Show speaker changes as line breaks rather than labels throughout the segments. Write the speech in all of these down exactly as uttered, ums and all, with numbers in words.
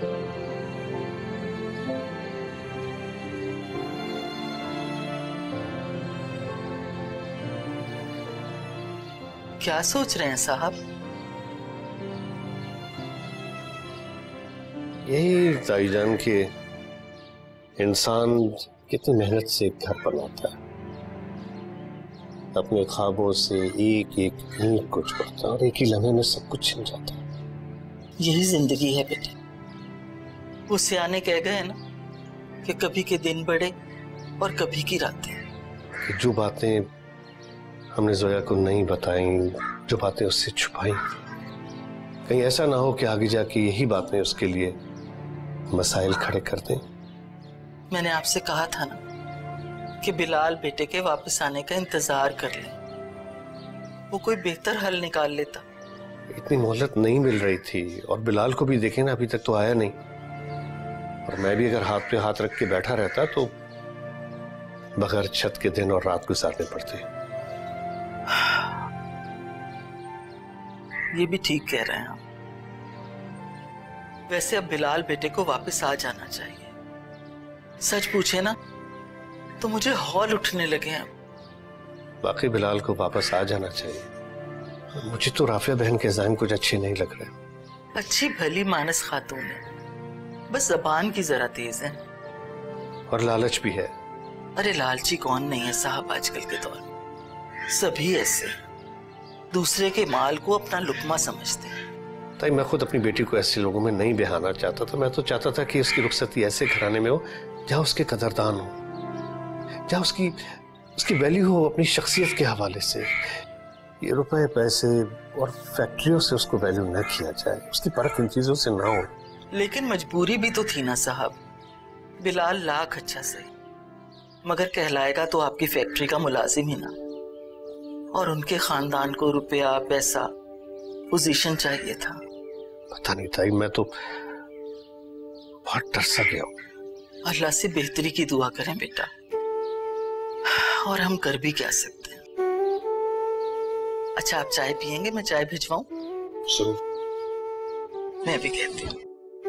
क्या सोच रहे हैं साहब?
यही ताईजान के इंसान कितनी मेहनत से एक घर बनाता है, अपने ख्वाबों से एक एक ईंट को छोड़ता है और एक ही लम्हे में सब कुछ छिन जाता है।
यही जिंदगी है बेटे। वो सियाने कह गए ना कि कभी के दिन बड़े और कभी की रातें।
जो बातें हमने जोया को नहीं बताई, जो बातें उससे छुपाई, कहीं ऐसा ना हो कि आगे जाके यही बातें उसके लिए मसाइल खड़े कर दें।
मैंने आपसे कहा था ना कि बिलाल बेटे के वापस आने का इंतजार कर ले, वो कोई बेहतर हल निकाल लेता।
इतनी मोहलत नहीं मिल रही थी और बिलाल को भी देखे ना, अभी तक तो आया नहीं। और मैं भी अगर हाथ पे हाथ रख के बैठा रहता तो बगैर छत के दिन और रात गुजारने पड़ते।
ये भी ठीक कह रहे हैं आप। वैसे अब बिलाल बेटे को वापस आ जाना चाहिए। सच पूछे ना तो मुझे हौल उठने लगे हैं।
बाकी बिलाल को वापस आ जाना चाहिए। मुझे तो राफिया बहन के ज़ाहिम कुछ अच्छे नहीं लग रहे।
अच्छी भली मानस खातून है, बस जबान की जरा तेज है
और लालच भी है।
अरे लालची कौन नहीं है साहब आजकल के दौर में। सभी ऐसे दूसरे के माल को अपना लुकमा समझते हैं।
ताई मैं खुद अपनी बेटी को ऐसे लोगों में नहीं बहाना चाहता था। मैं तो चाहता था कि उसकी रुखसती ऐसे घराने में हो जहाँ उसके कदरदान हो, जहाँ उसकी उसकी वैल्यू हो अपनी शख्सियत के हवाले से। ये रुपए पैसे और फैक्ट्रियों से उसको वैल्यू न किया जाए, उसकी परख इन चीजों से ना हो।
लेकिन मजबूरी भी तो थी ना साहब। बिलाल लाख अच्छा सही, मगर कहलाएगा तो आपकी फैक्ट्री का मुलाजिम ही ना। और उनके खानदान को रुपया पैसा पोजीशन चाहिए था।
पता नहीं ताई, मैं तो बहुत डर सा गया हूँ।
अल्लाह से बेहतरी की दुआ करें बेटा, और हम कर भी क्या सकते हैं। अच्छा आप चाय पियेंगे? मैं चाय भिजवाऊं?
जरूर।
मैं भी कहती हूँ।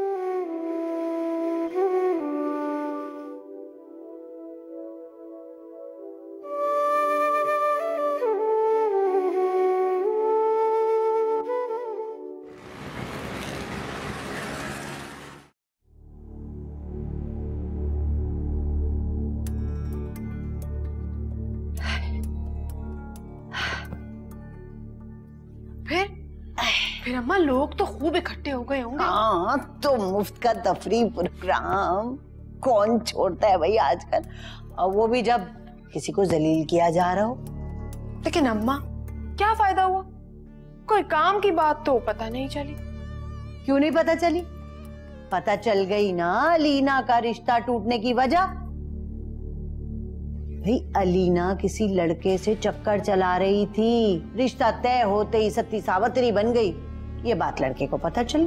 फिर अम्मा लोग तो खूब इकट्ठे हो गए होंगे।
हाँ तो मुफ्त का तफरी प्रोग्राम कौन छोड़ता है भाई आजकल, और वो भी जब किसी को जलील किया जा रहा हो।
लेकिन अम्मा क्या फायदा हुआ, कोई काम की बात तो पता नहीं चली।
क्यों नहीं पता चली? पता चल गई ना अलीना का रिश्ता टूटने की वजह। भाई अलीना किसी लड़के से चक्कर चला रही थी, रिश्ता तय होते ही सती सावत्री बन गई, ये बात लड़के को पता चली।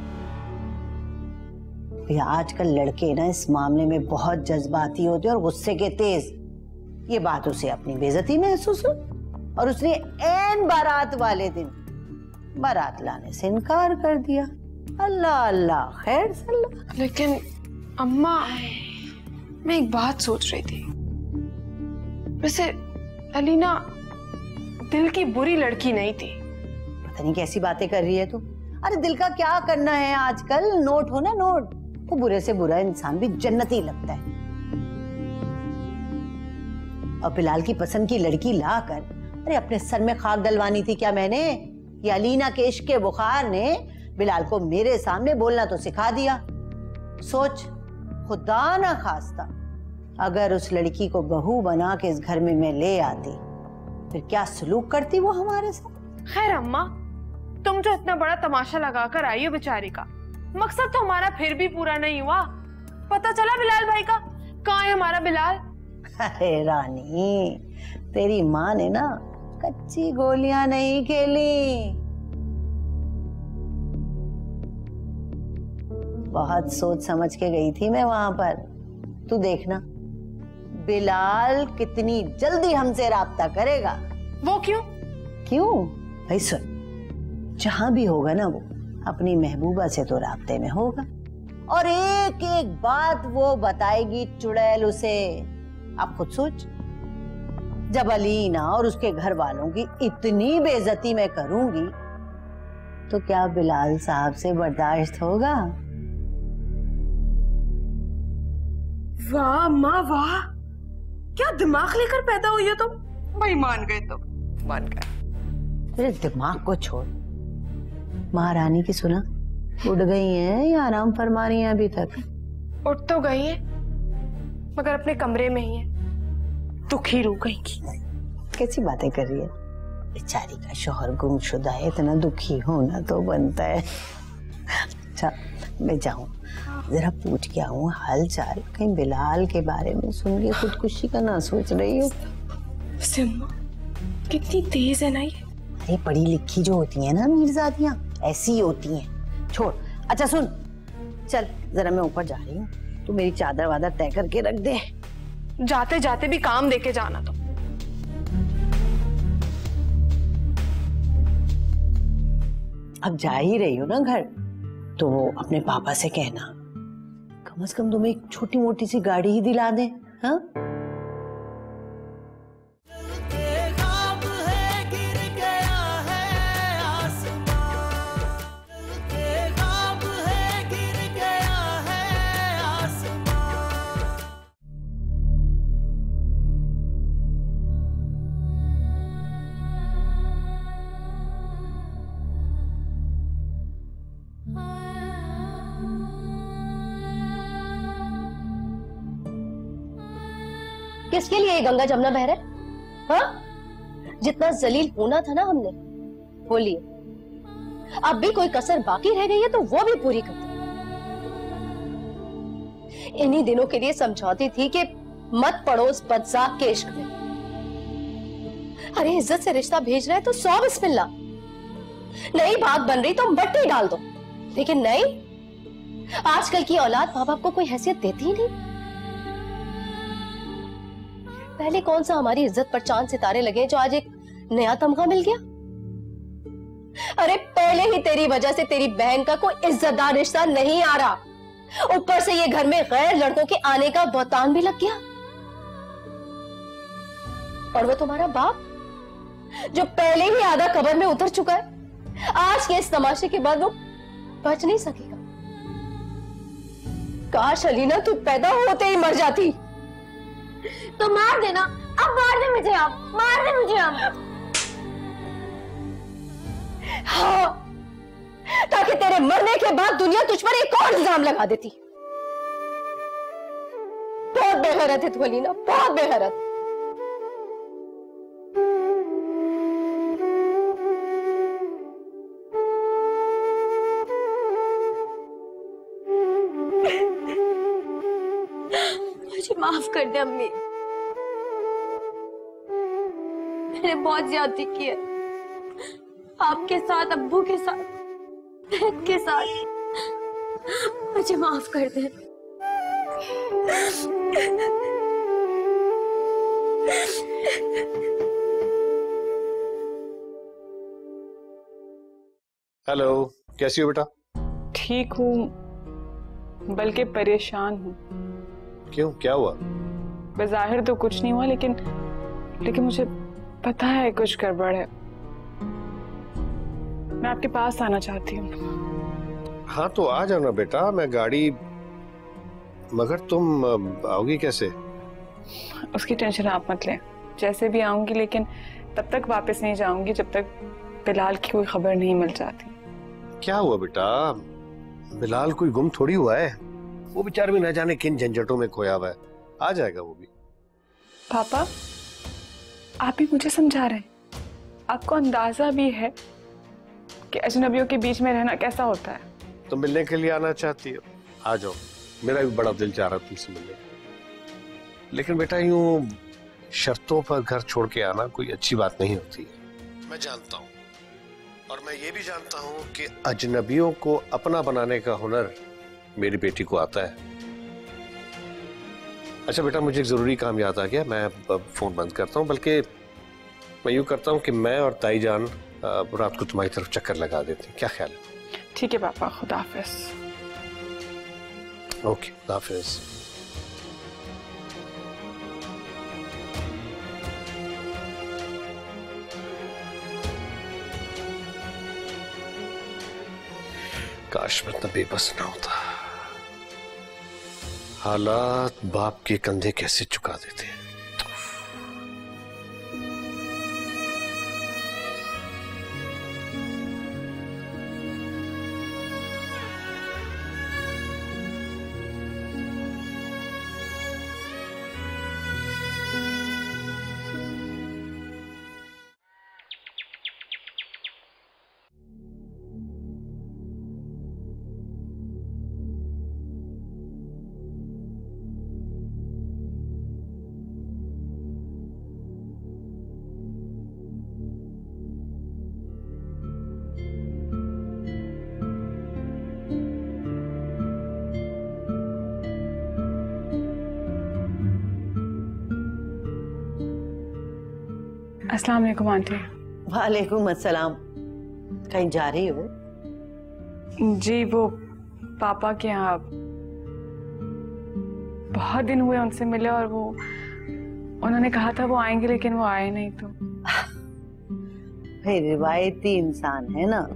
भैया आजकल लड़के ना इस मामले में बहुत जज्बाती होते हैं और गुस्से के तेज। ये बात उसे अपनी बेइज्जती महसूस हुई और उसने ऐन बारात वाले दिन बारात लाने से इनकार कर दिया। अल्लाह अल्लाह खैर सल्ला।
लेकिन अम्मा मैं एक बात सोच रही थी, वैसे अलीना दिल की बुरी लड़की नहीं थी।
पता नहीं कैसी बातें कर रही है तू। अरे दिल का क्या करना है आजकल, नोट हो ना नोट, तो बुरे से बुरा इंसान भी जन्नती लगता है। और बिलाल की पसंद की लड़की लाकर अरे अपने सर में खाक डलवानी थी क्या मैंने? या अलीना के इश्क के बुखार ने बिलाल को मेरे सामने बोलना तो सिखा दिया। सोच खुदा ना खास्ता अगर उस लड़की को बहू बना के इस घर में मैं ले आती, फिर क्या सलूक करती वो हमारे साथ।
खैर अम्मा तुम जो इतना बड़ा तमाशा लगाकर आई हो बेचारी का, मकसद तो हमारा फिर भी पूरा नहीं हुआ। पता चला बिलाल भाई का? कहाँ है हमारा बिलाल?
अरे रानी तेरी माँ ने ना कच्ची गोलियां नहीं खेली, बहुत सोच समझ के गई थी मैं वहां पर। तू देखना बिलाल कितनी जल्दी हमसे राब्ता करेगा।
वो क्यों?
क्यों भाई सुन, जहां भी होगा ना वो अपनी महबूबा से तो राब्ते में होगा, और एक एक बात वो बताएगी चुड़ैल उसे। आप खुद सोच, जब अलीना और उसके घर वालों की इतनी बेइज्जती मैं करूंगी तो क्या बिलाल साहब से बर्दाश्त होगा?
वाह माँ वाह, क्या दिमाग लेकर पैदा हुई हो तुम। भाई मान गए तो मान गए।
तेरे दिमाग को छोड़, महारानी की सुना उठ गई हैं या आराम फरमा रही हैं अभी तक?
उठ तो गई है मगर अपने कमरे में ही है, दुखी रू गई की।
कैसी बातें कर रही है? बेचारी का शौहर गुमशुदा है, इतना दुखी होना तो बनता है। अच्छा मैं जाऊं जरा पूछ के आऊं हाल चाल, कहीं बिलाल के बारे में सुन के खुदकुशी का ना सोच रही हो?
सिम्मा कितनी तेज है ना ये।
अरे पढ़ी लिखी जो होती है ना मीरजादियां, ऐसी ही होती हैं। छोड़, अच्छा सुन, चल जरा मैं ऊपर जा रही हूँ, तू मेरी चादर वादर तय करके रख दे।
जाते जाते भी काम देके जाना। तो
अब जा ही रही हो ना घर, तो वो अपने पापा से कहना कम से कम तुम्हें एक छोटी मोटी सी गाड़ी ही दिला दे। हाँ
किसके लिए ये गंगा जमुना बह रहा है? हाँ? जितना जलील होना था ना हमने वो लिए, अब भी कोई कसर बाकी रह गई है तो वो भी पूरी कर दो। इन्हीं दिनों के लिए समझौती थी कि मत पड़ो उस बदजाक के इश्क में। अरे इज्जत से रिश्ता भेज रहा है तो सौ बिस्मिल्लाह, नई बात बन रही तो मट्टी डाल दो, लेकिन नहीं, आजकल की औलाद माँ बाप को कोई हैसियत देती ही नहीं। पहले कौन सा हमारी इज्जत पर चांद सितारे लगे जो आज एक नया तमगा मिल गया? अरे पहले ही तेरी वजह से तेरी बहन का कोई इज्जतदार रिश्ता नहीं आ रहा, ऊपर से ये घर में गैर लड़कों के आने का बहतान भी लग गया। और वो तुम्हारा बाप जो पहले ही आधा कब्र में उतर चुका है, आज के इस तमाशे के बाद वो बच नहीं सकेगा। काश अलीना तू पैदा होते ही मर जाती।
तो मार देना, अब मार दे मुझे, आप मार दे मुझे आप।
हाँ, ताकि तेरे मरने के बाद दुनिया तुझ पर एक और इल्जाम लगा देती। बहुत बेगैरत है तू अलीना, बहुत बेगैरत।
मुझे माफ कर दे अम्मी, मैंने बहुत ज्यादती की है आपके साथ, अब्बू के साथ, बहन के साथ। मुझे माफ कर दे।
हेलो, कैसी हो बेटा?
ठीक हूँ, बल्कि परेशान हूँ।
क्यों, क्या हुआ?
बज़ाहिर तो कुछ नहीं हुआ, लेकिन लेकिन मुझे पता है कुछ गड़बड़ है। मैं आपके पास आना चाहती हूँ।
हाँ तो आ जाना बेटा, मैं गाड़ी, मगर तुम आओगी कैसे?
उसकी टेंशन आप मत लें, जैसे भी आऊंगी, लेकिन तब तक वापस नहीं जाऊंगी जब तक बिलाल की कोई खबर नहीं मिल जाती।
क्या हुआ बेटा? बिलाल कोई गुम थोड़ी हुआ है, वो बेचारा भी न जाने किन झंझटों में खोया हुआ है, आ जाएगा वो भी।
पापा, आप भी मुझे समझा रहे हैं, आपको अंदाजा भी है कि अजनबियों के बीच में रहना कैसा होता है।
तो मिलने के लिए आना चाहती हो, आ जाओ, मेरा भी बड़ा दिल चाह रहा तुमसे मिलने, लेकिन बेटा यूं शर्तों पर घर छोड़ के आना कोई अच्छी बात नहीं होती। मैं जानता हूँ, और मैं ये भी जानता हूँ कि अजनबियों को अपना बनाने का हुनर मेरी बेटी को आता है। अच्छा बेटा, मुझे एक जरूरी काम याद आ गया, मैं फोन बंद करता हूँ, बल्कि मैं यूं करता हूँ कि मैं और ताई जान रात को तुम्हारी तरफ चक्कर लगा देते हैं, क्या ख्याल है?
ठीक है पापा, खुदा हाफिज।
ओके, हाफिज। काश मैं इतना बेबस ना होता। हालात बाप के कंधे कैसे चुका देते हैं।
अस्सलाम वालेकुम आंटी।
वालेकुम अस्सलाम। कहीं जा रही हो?
जी वो पापा के यहाँ, बहुत दिन हुए उनसे मिले और वो उन्होंने कहा था वो आएंगे लेकिन वो आए नहीं। तो
भाई रिवायती इंसान है ना,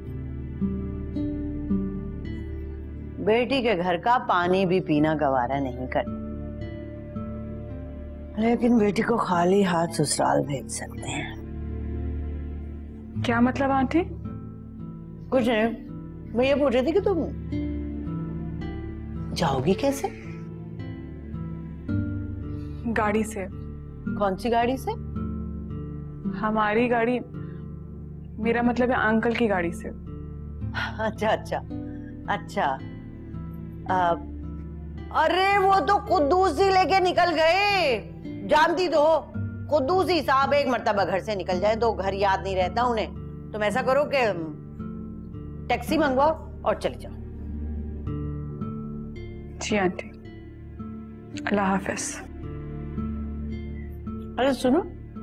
बेटी के घर का पानी भी पीना गवारा नहीं करते, लेकिन बेटी को खाली हाथ ससुराल भेज सकते हैं।
क्या मतलब आंटी?
कुछ नहीं, मैं ये पूछ रही थी कि तुम जाओगी कैसे?
गाड़ी से।
कौन सी गाड़ी से?
हमारी गाड़ी, मेरा मतलब है अंकल की गाड़ी से।
अच्छा अच्छा अच्छा। आ, अरे वो तो कुद्दूस ही लेके निकल गए, जानती तो हो कुद्दूसी साहब एक मर्तबा घर से निकल जाए तो घर याद नहीं रहता उन्हें। तुम ऐसा करो कि टैक्सी मंगवाओ और चले जाओ।
जी आंटी, अल्लाह हाफिज।
अरे सुनो,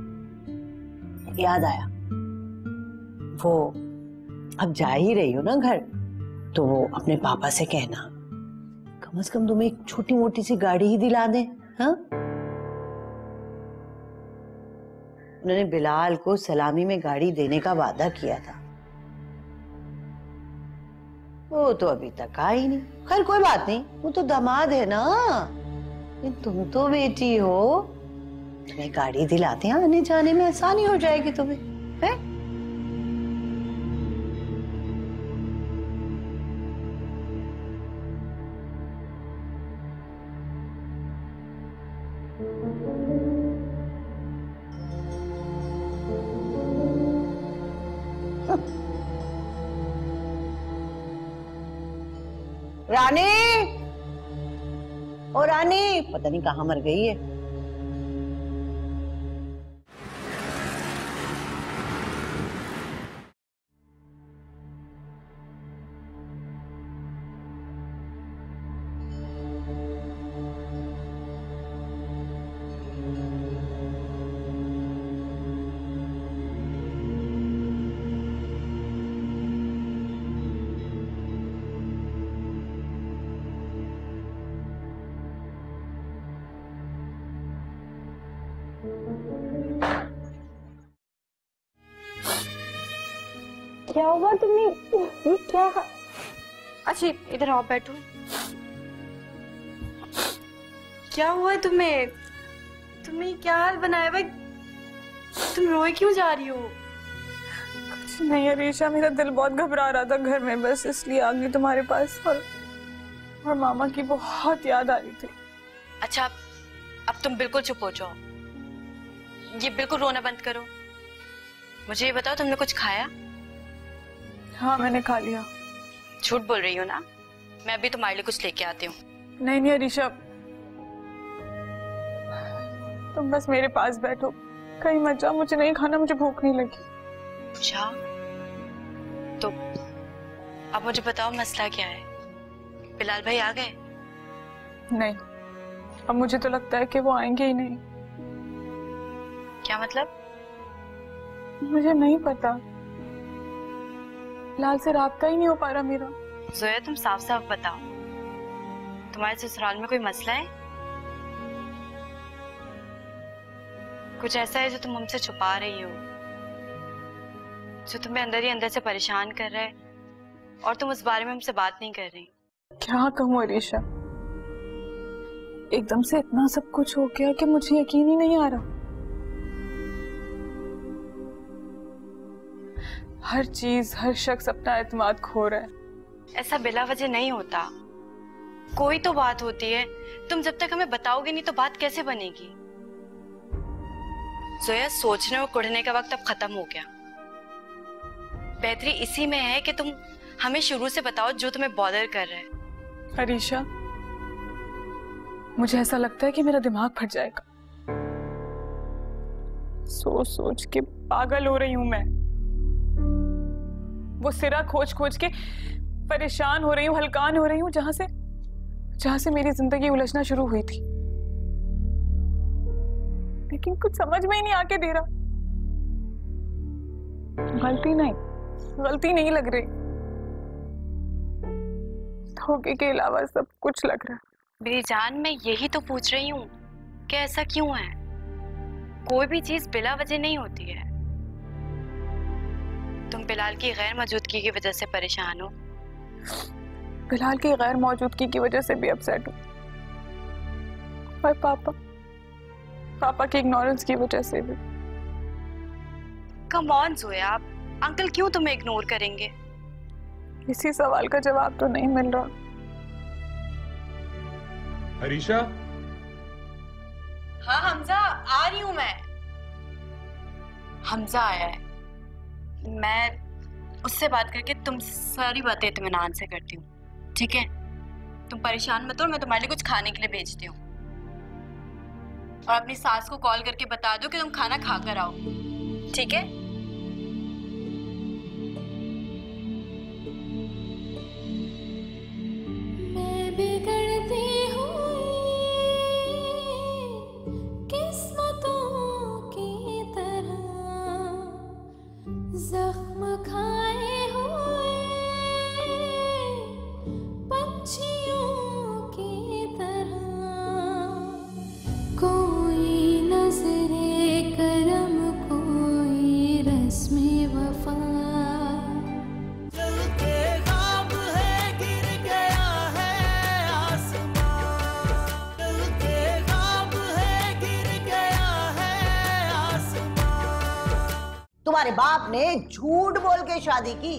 याद आया, वो अब जा ही रही हो ना घर, तो वो अपने पापा से कहना कम से कम तुम्हें एक छोटी मोटी सी गाड़ी ही दिला दें। हाँ, उन्होंने बिलाल को सलामी में गाड़ी देने का वादा किया था, वो तो अभी तक आई नहीं। खैर कोई बात नहीं, वो तो दामाद है ना, तुम तो बेटी हो, तुम्हें गाड़ी दिलाते हैं, आने जाने में आसानी हो जाएगी तुम्हें, है? रानी, ओ रानी, पता नहीं कहाँ मर गई है।
क्या हुआ तुम्हें? ये क्या? अच्छा इधर आओ, बैठो। क्या हुआ तुम्हें? तुम्हें क्या हाल बनाया भाई? तुम रोए क्यों जा रही हो?
कुछ नहीं अरीशा, मेरा दिल बहुत घबरा रहा था घर में, बस इसलिए आ गई तुम्हारे पास। और, और मामा की बहुत याद आ रही थी।
अच्छा अब तुम बिल्कुल चुप हो जाओ, ये बिल्कुल रोना बंद करो। मुझे ये बताओ, तुमने कुछ खाया?
हाँ मैंने खा लिया।
झूठ बोल रही हो ना? मैं अभी तुम्हारे लिए कुछ लेके आती हूँ। नहीं
नहीं अरीशा, तुम बस मेरे पास बैठो, कहीं मत जाओ, मुझे नहीं खाना, मुझे भूख नहीं लगी।
अच्छा तो अब मुझे बताओ मसला क्या है? बिलाल भाई आ गए?
नहीं, अब मुझे तो लगता है कि वो आएंगे ही नहीं।
क्या मतलब?
मुझे नहीं पता, बिलाल से राब्ता ही नहीं हो पा रहा मेरा।
जोया तुम साफ साफ बताओ, तुम्हारे ससुराल में कोई मसला है? कुछ ऐसा है जो तुम हमसे छुपा रही हो, जो तुम्हें अंदर ही अंदर से परेशान कर रहा है और तुम उस बारे में हमसे बात नहीं कर रही?
क्या कहूँ अरीशा, एकदम से इतना सब कुछ हो गया कि मुझे यकीन ही नहीं आ रहा। हर चीज, हर शख्स अपना एतमाद खो रहा है।
ऐसा बिला वजह नहीं होता, कोई तो बात होती है। तुम जब तक हमें बताओगे नहीं तो बात कैसे बनेगी? जोया, सोचने और कुढ़ने का वक्त अब खत्म हो गया। बेहतरी इसी में है कि तुम हमें शुरू से बताओ जो तुम्हें बॉदर कर रहा है।
अरीशा, मुझे ऐसा लगता है कि मेरा दिमाग फट जाएगा। सोच सोच के पागल हो रही हूं मैं। वो सिरा खोज खोज के परेशान हो रही हूँ, हलकान हो रही हूँ, जहां से जहां से मेरी जिंदगी उलझना शुरू हुई थी। लेकिन कुछ समझ में ही नहीं आके दे रहा। गलती नहीं गलती नहीं लग रही, धोखे के अलावा सब कुछ लग रहा है।
मेरी जान, मैं यही तो पूछ रही हूँ कि ऐसा क्यों है? कोई भी चीज बिला वजह नहीं होती है। तुम बिलाल की गैर मौजूदगी की वजह से परेशान हो।
बिलाल की गैर मौजूदगी की वजह से भी अपसेट हूँ, और पापा पापा की इग्नोरेंस की वजह से भी।
कम ऑन जोया, आप अंकल क्यों तुम्हें इग्नोर करेंगे?
इसी सवाल का जवाब तो नहीं मिल रहा।
अरीशा।
हाँ हमजा, आ रही हूँ मैं। हमजा आया है, मैं उससे बात करके तुम सारी बातें इत्मीनान से करती हूँ, ठीक है? तुम परेशान मत हो, मैं तुम्हारे लिए कुछ खाने के लिए भेजती हूँ। और अपनी सास को कॉल करके बता दो कि तुम खाना खा कर आओ, ठीक है?
मैं बिगड़ती हुई किस्मतों की तरह, जख्म खाए हुए पंछियों की तरह, कोई नजरे करम, कोई रस्मे वफा।
जलते ख्वाब है, गिर गया है आसमां। जलते ख्वाब है, गिर गया है आसमां।
तुम्हारे बाप ने झूठ बोल के शादी की।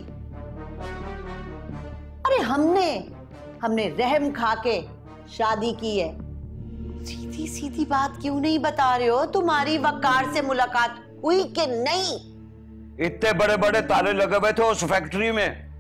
अरे हमने हमने रहम खा के शादी की है। सीधी सीधी बात क्यों नहीं बता रहे हो? तुम्हारी वकार से मुलाकात हुई कि नहीं?
इतने बड़े बड़े ताले लगे हुए थे उस फैक्ट्री में,